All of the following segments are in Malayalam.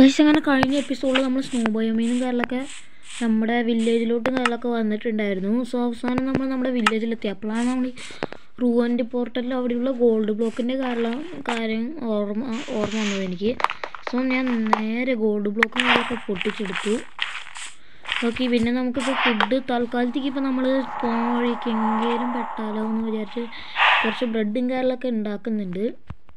ഗൈസ് അങ്ങനെ കഴിഞ്ഞ എപ്പിസോഡിൽ നമ്മൾ സ്നോ ബയോമീനും കാര്യങ്ങളൊക്കെ നമ്മുടെ വില്ലേജിലോട്ടും കാര്യങ്ങളൊക്കെ വന്നിട്ടുണ്ടായിരുന്നു. സോ അവസാനം നമ്മൾ നമ്മുടെ വില്ലേജിലെത്തി. അപ്പോഴാണ് നമ്മൾ റൂവൻഡ് പോർട്ടലിൽ അവിടെയുള്ള ഗോൾഡ് ബ്ലോക്കിൻ്റെ കാര്യം ഓർമ്മ വന്നത് എനിക്ക്. സോ ഞാൻ നേരെ ഗോൾഡ് ബ്ലോക്കും കാര്യങ്ങളൊക്കെ പൊട്ടിച്ചെടുത്തു. ഓക്കെ, പിന്നെ നമുക്കിപ്പോൾ ഫുഡ് തൽക്കാലത്തേക്ക് ഇപ്പോൾ നമ്മൾ പോകാൻ വഴിക്ക് എങ്കിലും പെട്ടാലോ എന്ന് വിചാരിച്ച് കുറച്ച് ബ്രെഡും കാര്യങ്ങളൊക്കെ ഉണ്ടാക്കുന്നുണ്ട്.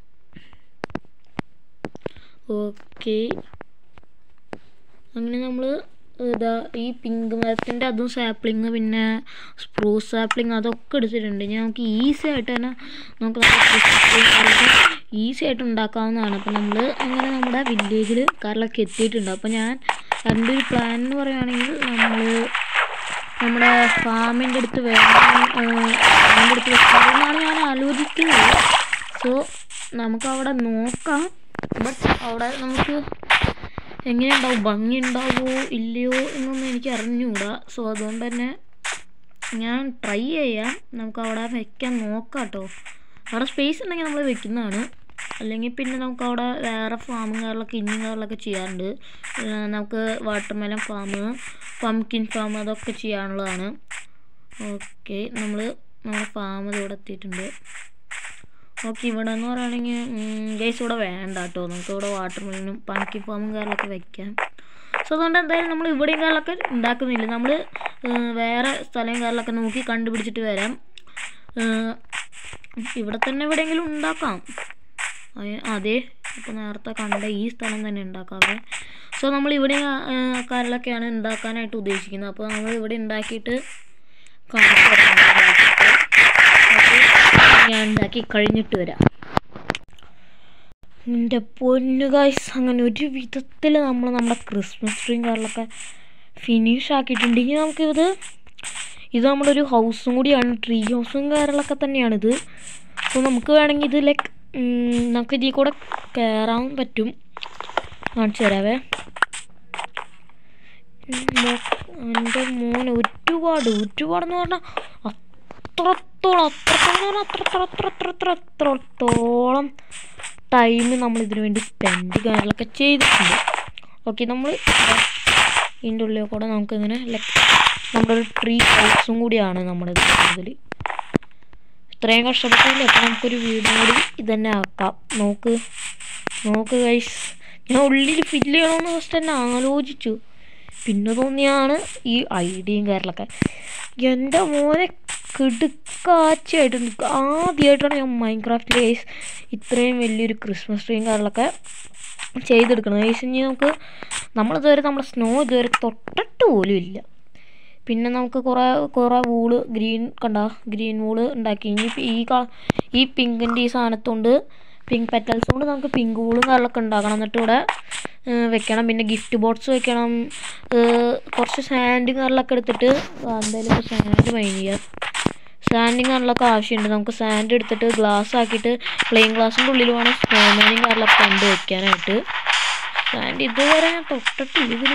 ഓക്കെ, അങ്ങനെ നമ്മൾ ഇതാ ഈ പിങ്ക് മരത്തിൻ്റെ അതും സാപ്ലിങ് പിന്നെ സ്പ്രൂസ് സാപ്ലിങ് അതൊക്കെ എടുത്തിട്ടുണ്ട്. നമുക്ക് ഈസി ആയിട്ട് തന്നെ നമുക്ക് ഈസി ആയിട്ട് ഉണ്ടാക്കാവുന്നതാണ്. അപ്പോൾ നമ്മൾ അങ്ങനെ നമ്മുടെ വില്ലേജിൽ കാര്യങ്ങളൊക്കെ എത്തിയിട്ടുണ്ട്. അപ്പോൾ ഞാൻ എൻ്റെ ഒരു പ്ലാൻ എന്ന് പറയുകയാണെങ്കിൽ നമ്മൾ നമ്മുടെ ഫാമിൻ്റെ അടുത്ത് വെക്കാമെന്നാണ് ഞാൻ ആലോചിക്കുന്നത്. സോ നമുക്കവിടെ നോക്കാം. ബട്ട് അവിടെ നമുക്ക് എങ്ങനെയുണ്ടാവും, ഭംഗി ഉണ്ടാവുമോ ഇല്ലയോ എന്നൊന്നും എനിക്ക് അറിഞ്ഞുകൂടാ. സോ അതുകൊണ്ട് തന്നെ ഞാൻ ട്രൈ ചെയ്യാം. നമുക്ക് അവിടെ വെക്കാൻ നോക്കാം കേട്ടോ. അവിടെ സ്പേസ് ഉണ്ടെങ്കിൽ നമ്മൾ വെക്കുന്നതാണ്. അല്ലെങ്കിൽ പിന്നെ നമുക്ക് അവിടെ വേറെ ഫാമുകളിലൊക്കെ ഇന്നിങ്ങളിലൊക്കെ ചെയ്യാറുണ്ട്. നമുക്ക് വാട്ടർമെലൺ ഫാം, പംകിൻ ഫാം അതൊക്കെ ചെയ്യാനുള്ളതാണ്. ഓക്കെ, നമ്മുടെ ഫാം ഇവിടെ എത്തിയിട്ടുണ്ട്. ഓക്കെ, ഇവിടെ എന്ന് പറയുകയാണെങ്കിൽ ഗൈസ് ഇവിടെ വേണ്ട കേട്ടോ. നമുക്ക് ഇവിടെ വാട്ടർമെലനും പംകിൻ ഫാമും കാര്യങ്ങളൊക്കെ വെക്കാം. സോ അതുകൊണ്ട് എന്തായാലും നമ്മൾ ഇവിടെയും കാര്യങ്ങളൊക്കെ ഉണ്ടാക്കുന്നില്ല. നമ്മൾ വേറെ സ്ഥലം കാര്യങ്ങളൊക്കെ നോക്കി കണ്ടുപിടിച്ചിട്ട് വരാം. ഇവിടെ തന്നെ എവിടെയെങ്കിലും ഉണ്ടാക്കാം. അതെ, ഇപ്പോൾ നേരത്തെ കണ്ട ഈ സ്ഥലം തന്നെ ഉണ്ടാക്കാവേ. സോ നമ്മൾ ഇവിടെ കാര്യങ്ങളൊക്കെയാണ് ഉണ്ടാക്കാനായിട്ട് ഉദ്ദേശിക്കുന്നത്. അപ്പോൾ നമ്മൾ ഇവിടെ ഉണ്ടാക്കിയിട്ട് കാണിച്ചു തരാം. ഞാൻ ഉണ്ടാക്കി കഴിഞ്ഞിട്ട് വരാം. എൻ്റെ പൊന്നു ഗൈസ്, അങ്ങനെ ഒരു വിധത്തിൽ നമ്മൾ നമ്മുടെ ക്രിസ്മസ് ട്രീയും കാര്യങ്ങളൊക്കെ ഫിനിഷ് ആക്കിയിട്ടുണ്ട്. ഇനി നമുക്കിത് നമ്മളൊരു ഹൗസും കൂടിയാണ്, ട്രീ ഹൗസും കാര്യങ്ങളൊക്കെ തന്നെയാണിത്. സോ നമുക്ക് വേണമെങ്കിൽ ഇത് നമുക്ക് ഇതിൽ കൂടെ കയറാൻ പറ്റും. കാണിച്ചു തരാവേ. എൻ്റെ മോൻ ഒരുപാടെന്ന് പറഞ്ഞാൽ അത്രത്തോളം ടൈം നമ്മൾ ഇതിനു വേണ്ടി സ്പെൻഡ് കാര്യങ്ങളൊക്കെ ചെയ്തിട്ടുണ്ട്. ഓക്കെ, നമ്മൾ ഇതിൻ്റെ ഉള്ളിൽ കൂടെ നമുക്കിങ്ങനെ നമ്മുടെ ഒരു ട്രീ ഹൗസും കൂടിയാണ് നമ്മുടെ ഇതിൽ. ഇത്രയും കഷ്ടപ്പെട്ടില്ല. അപ്പോൾ നമുക്കൊരു വീടും കൂടി ഇതന്നെ ആക്കാം. നോക്ക് ഗൈസ്, ഞാൻ ഉള്ളിൽ ഫില്ല് ചെയ്യണമെന്ന് ഫസ്റ്റ് തന്നെ ആലോചിച്ചു. പിന്നെ തോന്നിയാണ് ഈ ഐഡിയയും കാര്യങ്ങളൊക്കെ. എൻ്റെ മോനെ കിടുക്കാച്ചയായിട്ടുണ്ട്. ആദ്യമായിട്ടാണ് ഞാൻ മൈൻക്രാഫ്റ്റിൽ ഗൈസ് ഇത്രയും വലിയൊരു ക്രിസ്മസ് ട്രീയും കാര്യങ്ങളൊക്കെ ചെയ്തെടുക്കണം. ഗൈസ് ഇനി നമ്മളിതുവരെ നമ്മുടെ സ്നോ ഇതുവരെ തൊട്ടിട്ട് പോലും ഇല്ല. പിന്നെ നമുക്ക് കുറേ വൂള് ഗ്രീൻ വൂള് ഉണ്ടാക്കി. ഇനി ഈ പിങ്കിൻ്റെ ഈ സാധനത്തുകൊണ്ട് പിങ്ക് പെറ്റൽസ് കൊണ്ട് നമുക്ക് പിങ്ക് വൂളും കാര്യങ്ങളൊക്കെ ഉണ്ടാക്കണം. എന്നിട്ട് ഇവിടെ വെക്കണം. പിന്നെ ഗിഫ്റ്റ് ബോക്സ് വെക്കണം. കുറച്ച് സാൻഡ് കാര്യങ്ങളൊക്കെ എടുത്തിട്ട് എന്തായാലും ഇപ്പോൾ സാൻഡ് മൈൻ ചെയ്യാം. സാൻഡും കാര്യങ്ങളൊക്കെ ആവശ്യമുണ്ട്. നമുക്ക് സാൻഡ് എടുത്തിട്ട് ഗ്ലാസ് ആക്കിയിട്ട് പ്ലെയിൻ ഗ്ലാസിൻ്റെ ഉള്ളിൽ വേണം സ്നോമാനും കാര്യങ്ങളൊക്കെ കൊണ്ട് വെക്കാനായിട്ട്. സാൻഡ് ഇതുവരെ ഞാൻ തൊട്ടിട്ടില്ല ഇതിൽ.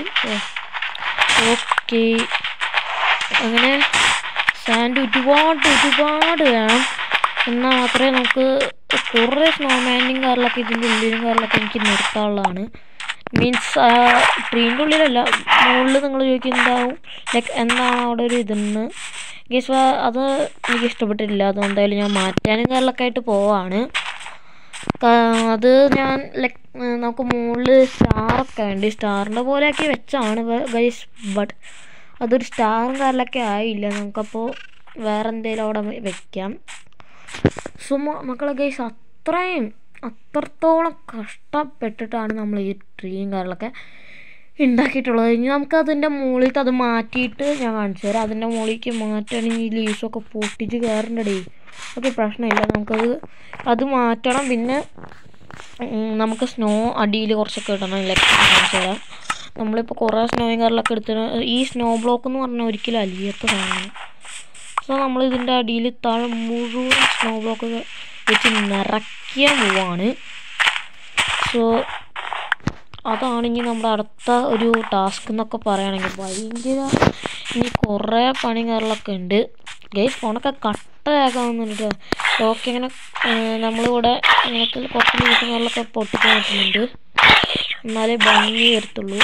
ഓക്കെ, അങ്ങനെ സാൻഡ് ഒരുപാട് വേണം. എന്നാൽ മാത്രമേ നമുക്ക് കുറേ സ്നോമാനും കാര്യങ്ങളൊക്കെ ഇതിൻ്റെ ഉള്ളിലും കാര്യങ്ങളൊക്കെ എനിക്ക് നിർത്താനുള്ളതാണ്. മീൻസ് ട്രീൻ്റെ ഉള്ളിലല്ല, മുകളിൽ നിങ്ങൾ ചോദിക്കുന്നുണ്ടാവും എന്താണ് അവിടെ ഒരു ഇതെന്ന്. ഗൈസ് അത് എനിക്ക് ഇഷ്ടപ്പെട്ടിട്ടില്ല. അതെന്തായാലും ഞാൻ മാറ്റാനും കാര്യങ്ങളൊക്കെ ആയിട്ട് പോവാണ്. അത് ഞാൻ നമുക്ക് മുകളിൽ സ്റ്റാറൊക്കെ വേണ്ടി സ്റ്റാറിൻ്റെ പോലെയൊക്കെ വെച്ചാണ് ഗൈസ്. ബട്ട് അതൊരു സ്റ്റാറും കാര്യങ്ങളൊക്കെ ആയില്ല. നമുക്കപ്പോൾ വേറെ എന്തെങ്കിലും അവിടെ വെക്കാം. സോ മക്കളെ ഗൈസ് അത്രത്തോളം കഷ്ടപ്പെട്ടിട്ടാണ് നമ്മൾ ഈ ട്രീയും കാര്യങ്ങളൊക്കെ ഉണ്ടാക്കിയിട്ടുള്ളത്. ഇനി നമുക്ക് അതിൻ്റെ മുകളിലത്തെ അത് മാറ്റിയിട്ട് ഞാൻ കാണിച്ചു തരാം. അതിൻ്റെ മുകളിലേക്ക് മാറ്റുകയാണെങ്കിൽ ഈ ലീവ്സൊക്കെ പൊട്ടിച്ച് കയറണ്ടേ. ഓക്കെ, പ്രശ്നമില്ല. അത് മാറ്റണം. പിന്നെ നമുക്ക് സ്നോ അടിയിൽ കുറച്ചൊക്കെ ഇടണം. കാണിച്ചു തരാം. നമ്മളിപ്പോൾ കുറേ സ്നോയും കാര്യങ്ങളൊക്കെ എടുത്തിട്ട് ഈ സ്നോ ബ്ലോക്ക് എന്ന് പറഞ്ഞാൽ ഒരിക്കലും അലിയാത്ത സാധനമാണ്. സോ നമ്മൾ ഇതിൻ്റെ അടിയിൽ താഴെ മുഴുവൻ സ്നോ ബ്ലോക്ക് വെച്ച് നിറയ്ക്കാൻ പോവാണ്. സോ അതാണ് ഇനി നമ്മുടെ അടുത്ത ഒരു ടാസ്ക് എന്നൊക്കെ പറയുകയാണെങ്കിൽ. ഭയങ്കര ഇനി കുറേ പണി കാര്യങ്ങളൊക്കെ ഉണ്ട് ഗൈസ്. ഫോണൊക്കെ കട്ടയാക്കാവുന്നുണ്ട്. ഓക്കെ, ഇങ്ങനെ നമ്മളിവിടെ ഇങ്ങനത്തെ കുറച്ച് ദിവസങ്ങളിലൊക്കെ പൊട്ടിക്കാൻ പറ്റുന്നുണ്ട്. എന്നാലേ ഭംഗി വരത്തുള്ളൂ.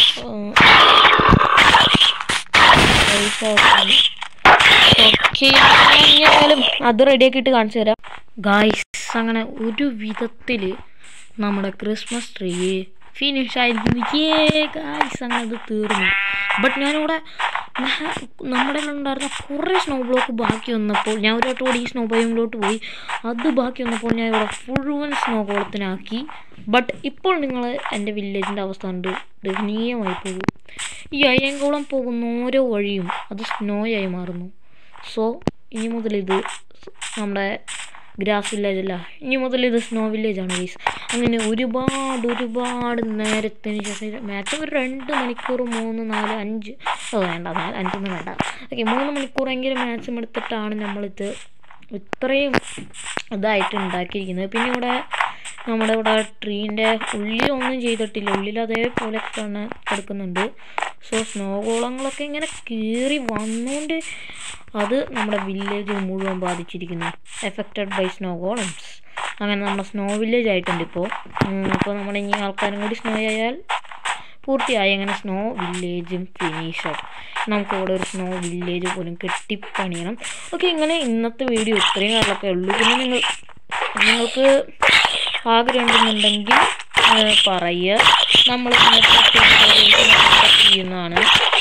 ഓക്കെ, ഞാനും അത് റെഡിയാക്കിയിട്ട് കാണിച്ചു തരാം ഗായ്സ്. അങ്ങനെ ഒരു വിധത്തിൽ നമ്മുടെ ക്രിസ്മസ് ട്രീ ഫിനിഷ് ആയിരിക്കുന്നു. ഗായ്സ് അങ്ങനെ അത് തീർന്നു. ബട്ട് ഞാനിവിടെ നമ്മുടെ ഉണ്ടായിരുന്ന കുറേ സ്നോ ബ്ലോക്ക് ബാക്കി വന്നപ്പോൾ ഞാൻ ഒരു വട്ടം കൂടി ഈ സ്നോ ബയോമിലോട്ട് പോയി. അത് ബാക്കി വന്നപ്പോൾ ഞാൻ ഇവിടെ മുഴുവൻ സ്നോ കോളത്തിനാക്കി. ബട്ട് ഇപ്പോൾ നിങ്ങൾ എൻ്റെ വില്ലേജിൻ്റെ അവസ്ഥ കണ്ട് ദയനീയമായി പോകും. ഈ അയ്യങ്കോളം പോകുന്ന ഓരോ വഴിയും അത് സ്നോയായി മാറുന്നു. സോ ഇനി മുതൽ ഇത് നമ്മുടെ ഗ്രാസ് വില്ലേജ് അല്ല, ഇനി മുതൽ ഇത് സ്നോ വില്ലേജാണ് ഗൈസ്. അങ്ങനെ ഒരുപാട് നേരത്തിന് ശേഷം മാക്സിമം ഒരു 2 മണിക്കൂർ 3, 4, 5 വേണ്ട 5 വേണ്ട, ഓക്കെ 3 മണിക്കൂറെങ്കിലും മാക്സിമം എടുത്തിട്ടാണ് നമ്മളിത് ഇത്രയും ഇതായിട്ട് ഉണ്ടാക്കിയിരിക്കുന്നത്. പിന്നെ ഇവിടെ നമ്മുടെ ഇവിടെ ട്രീൻ്റെ ഉള്ളിലൊന്നും ചെയ്തിട്ടില്ല, ഉള്ളിൽ അതേപോലെ തന്നെ കിടക്കുന്നുണ്ട്. സോ സ്നോ കോളങ്ങളൊക്കെ ഇങ്ങനെ കീറി വന്നുകൊണ്ട് അത് നമ്മുടെ വില്ലേജ് മുഴുവൻ ബാധിച്ചിരിക്കുന്നു. Affected by snow golems. അങ്ങനെ നമ്മുടെ സ്നോ വില്ലേജ് ആയിട്ടുണ്ട് ഇപ്പോൾ. നമ്മുടെ ഇനി ആൾക്കാരും കൂടി സ്നോ ആയാൽ പൂർത്തിയായി. അങ്ങനെ സ്നോ വില്ലേജും ഫിനിഷഡ്. നമുക്കിവിടെ ഒരു സ്നോ വില്ലേജ് പോലും കെട്ടിപ്പണിയണം. ഓക്കെ, ഇങ്ങനെ ഇന്നത്തെ വീഡിയോ ഇത്രയും കാര്യമൊക്കെ ഉള്ളൂ. പിന്നെ നിങ്ങൾക്ക് ആഗ്രഹം ഉണ്ടെന്നുണ്ടെങ്കിൽ പറയുക, നമ്മൾ ഇന്നത്തെ ചെയ്യുന്നതാണ്.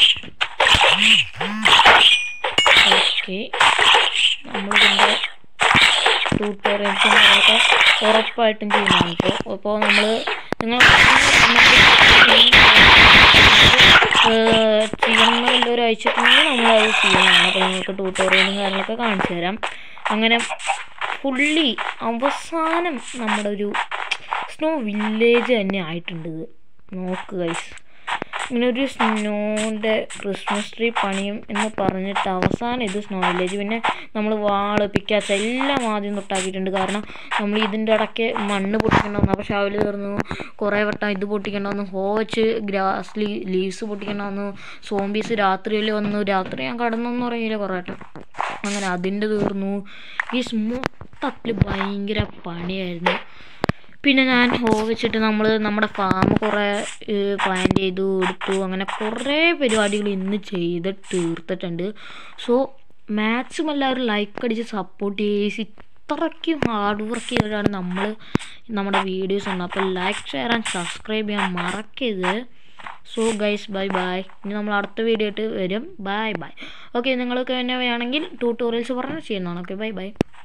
ഓക്കെ, നമ്മളിതിൻ്റെ ട്യൂട്ടോറിയൽസും കാര്യങ്ങളൊക്കെ ഉറപ്പായിട്ടും ചെയ്യുന്നതാണ്. അപ്പോൾ നിങ്ങൾ ചെയ്യണമെന്നുള്ളവർ അയച്ചിട്ടുണ്ടെങ്കിൽ നമ്മളത് ചെയ്യുന്നതാണ്. അപ്പോൾ നിങ്ങൾക്ക് ട്യൂട്ടോറിയലും കാര്യങ്ങളൊക്കെ കാണിച്ചു തരാം. അങ്ങനെ ഫുള്ളി അവസാനം നമ്മുടെ ഒരു സ്നോ വില്ലേജ് തന്നെ ആയിട്ടുണ്ട്. നോക്ക് ഗൈസ്, ഇങ്ങനെ ഒരു സ്നോൻ്റെ ക്രിസ്മസ് ട്രീ പണിയും എന്ന് പറഞ്ഞിട്ട് അവസാനം ഇത് സ്നോ വില്ലേജ്. പിന്നെ നമ്മൾ വാള് പിക്കാച്ച എല്ലാം ആദ്യം തൊട്ടാക്കിയിട്ടുണ്ട്. കാരണം നമ്മൾ ഇതിൻ്റെ ഇടയ്ക്ക് മണ്ണ് പൊട്ടിക്കണമെന്ന്, അപ്പോൾ ഷാവിൽ തീർന്നു. കുറേ വട്ടം ഇത് പൊട്ടിക്കണമെന്ന്, ഹോച്ച് ഗ്രാസ് ലീവ്സ് പൊട്ടിക്കണമെന്ന്, സോംബീസ് രാത്രിയിൽ വന്നു. രാത്രി ഞാൻ കടന്നൊന്നും അറിയില്ല കുറേ വട്ടം. അങ്ങനെ അതിൻ്റെ തീർന്നു. ഈ മൊത്തത്തിൽ ഭയങ്കര പണിയായിരുന്നു. പിന്നെ ഞാൻ വെച്ചിട്ട് നമ്മുടെ ഫാം കുറേ പ്ലാൻ ചെയ്തു എടുത്തു. അങ്ങനെ കുറേ പരിപാടികൾ ഇന്ന് ചെയ്ത് തീർത്തിട്ടുണ്ട്. സോ മാക്സിമം എല്ലാവരും ലൈക്ക് അടിച്ച് സപ്പോർട്ട് ചെയ്ത് ഇത്രയ്ക്കും ഹാർഡ് വർക്ക് ചെയ്തിട്ടാണ് നമ്മുടെ വീഡിയോസ് ഉണ്ട്. അപ്പോൾ ലൈക്ക്, ഷെയർ ആൻഡ് സബ്സ്ക്രൈബ് ചെയ്യാൻ മറക്കരുത്. So guys bye. ഇനി നമ്മൾ അടുത്ത വീഡിയോ ആയിട്ട് വരും. ബൈ. ഓക്കെ, നിങ്ങൾക്ക് തന്നെ വേണമെങ്കിൽ ട്യൂട്ടോറിയൽസ് പറഞ്ഞ് ചെയ്യുന്നതാണ്. Okay, by.